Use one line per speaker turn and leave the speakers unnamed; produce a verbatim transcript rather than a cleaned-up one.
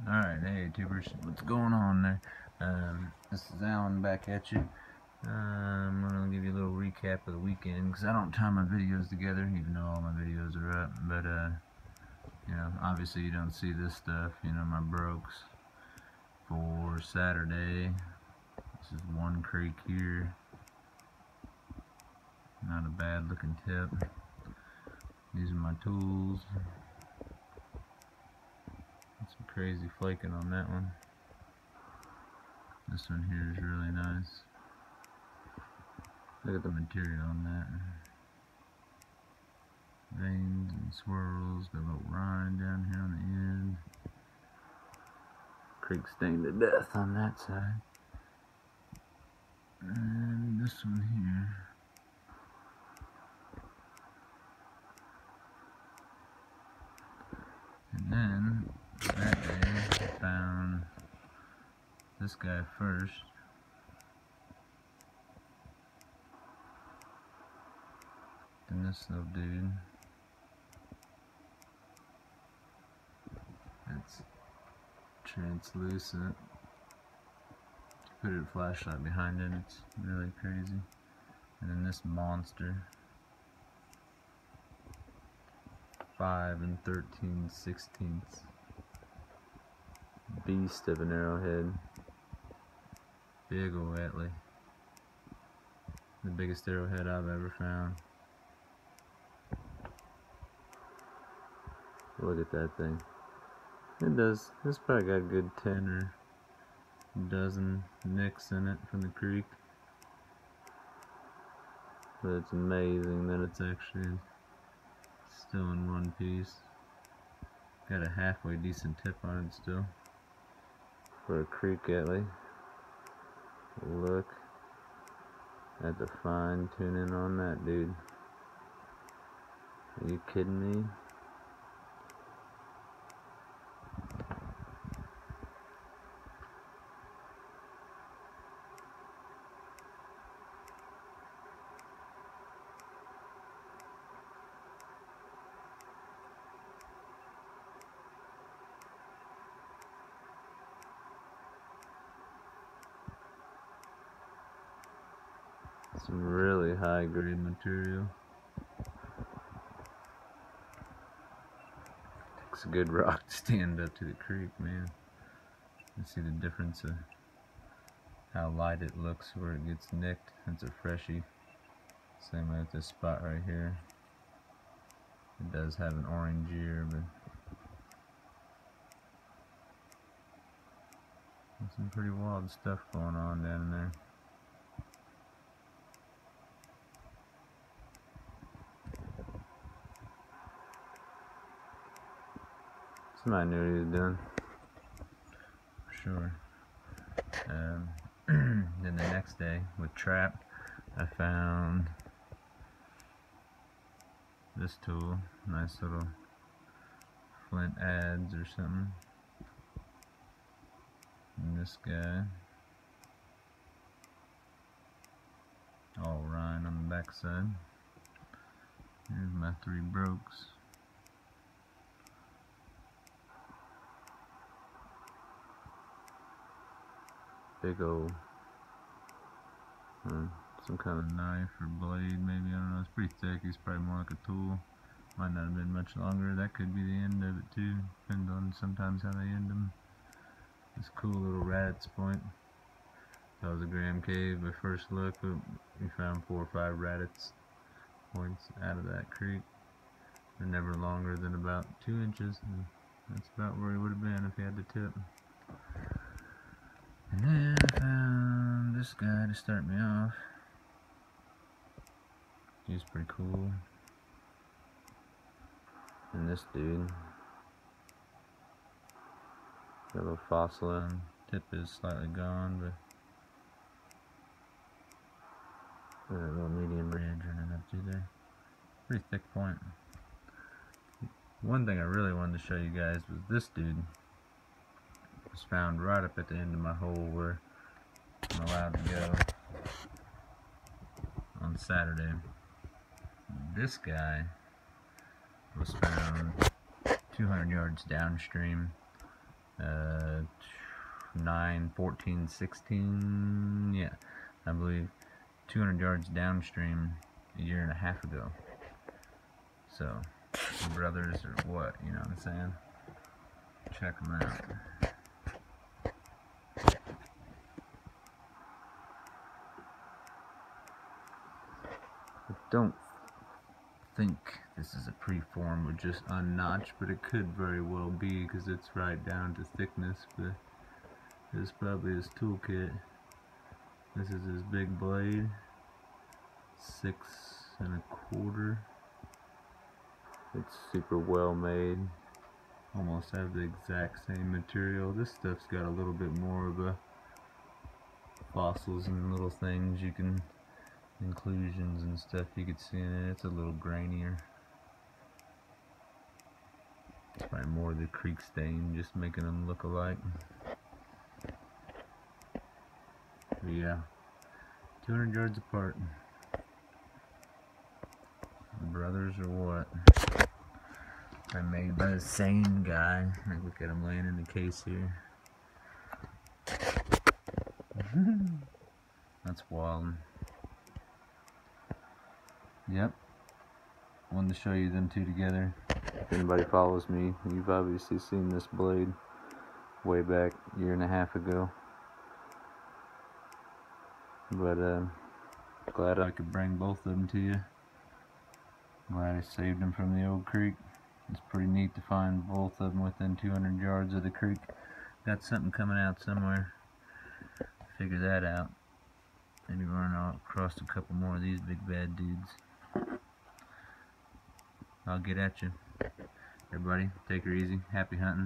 Alright, hey tubers, what's going on there? Um, this is Alan back at you. Uh, I'm going to give you a little recap of the weekend, because I don't time my videos together, even though all my videos are up. But, uh, you know, obviously you don't see this stuff, you know, my brokes for Saturday. This is one creek here. Not a bad looking tip. These are my tools. Some crazy flaking on that one. This one here is really nice. Look at the material on that. Veins and swirls, got a little rind down here on the end. Creek stained to death on that side. And this one here. And then, that day, I found this guy first. Then this little dude. It's translucent. Put a flashlight behind it, it's really crazy. And then this monster. five and thirteen sixteenths. Beast of an arrowhead. Big ol' Etley. The biggest arrowhead I've ever found. Look at that thing. It does. It's probably got a good ten or dozen nicks in it from the creek. But it's amazing that it's actually still in one piece. Got a halfway decent tip on it still. For a creek Etley. Look at the fine tuning on that, dude. Are you kidding me? Some really high grade material. Takes a good rock to stand up to the creek, man. You see the difference of how light it looks where it gets nicked. It's a freshie. Same way with this spot right here. It does have an orange ear, but there's some pretty wild stuff going on down there. Somebody knew what he was doing. For sure. Um, then the next day, with trap, I found this tool. Nice little flint adze or something. And this guy. All rind on the back side. Here's my three brokes. Big old, uh, some kind of knife or blade, maybe, I don't know. It's pretty thick. It's probably more like a tool. Might not have been much longer. That could be the end of it too. Depends on sometimes how they end them. This cool little Rabbit's Point. That was a Graham Cave. My first look, we found four or five Rabbit's Points out of that creek. They're never longer than about two inches. And that's about where he would have been if he had the tip. And then I found this guy to start me off. He's pretty cool. And this dude. Got a little fossil on. Tip is slightly gone, but got a little medium ridge running up through there. Pretty thick point. One thing I really wanted to show you guys was this dude. Was found right up at the end of my hole where I'm allowed to go on Saturday. This guy was found two hundred yards downstream uh, nine, fourteen, sixteen, yeah, I believe two hundred yards downstream a year and a half ago. So, brothers or what, you know what I'm saying? Check them out. I don't think this is a preform with just unnotched, but it could very well be because it's right down to thickness. But this is probably his toolkit. This is his big blade, six and a quarter. It's super well made. Almost have the exact same material. This stuff's got a little bit more of a fossils and little things you can, inclusions and stuff you could see in it. It's a little grainier. It's probably more the creek stain just making them look alike. But yeah, two hundred yards apart. Brothers or what? They're made by the same guy. Look at him laying in the case here. That's wild. Yep. Wanted to show you them two together. If anybody follows me, you've obviously seen this blade way back a year and a half ago. But uh, glad I could bring both of them to you. Glad I saved them from the old creek. It's pretty neat to find both of them within two hundred yards of the creek. Got something coming out somewhere. Figure that out. Maybe run across a couple more of these big bad dudes. I'll get at you. Everybody, take her easy. Happy hunting.